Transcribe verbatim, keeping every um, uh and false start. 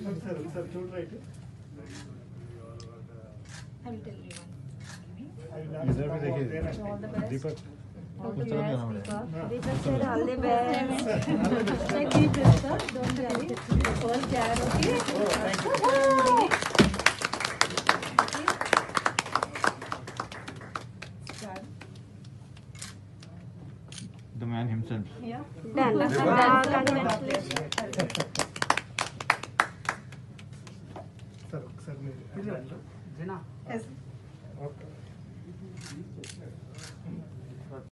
sir, sir, shoot right. I will tell you one. All All the best. Deepak. All the best, Deepak. Deepak said all the best. Take deep breath, sir. Don't worry. All care, okay? Oh, thank you. Start. The man himself. Yeah. Done. Done. Congratulations. Sir, sir, Yes. okay.